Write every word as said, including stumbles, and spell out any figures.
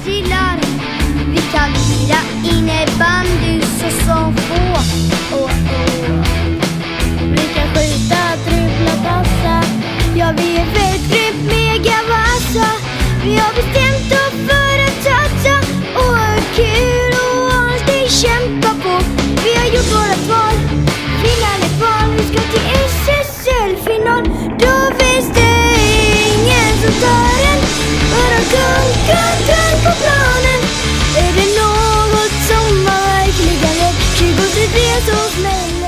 killar. Vi kan lira innebandy så som få. Oh, oh. Vi kan skjuta, dribbla, passa. Ja, vi är väldigt grymt mega vassa. Vi har bestämt oss för att satsa och ha kul och alltid kämpa på. Vi har gjort våra val, final är kvar. Vi ska till S S L-final. Då finns det ingen som tar den. Bara kontroll på planen. Är det något som var verkligen rätt? tjugo tre så smäller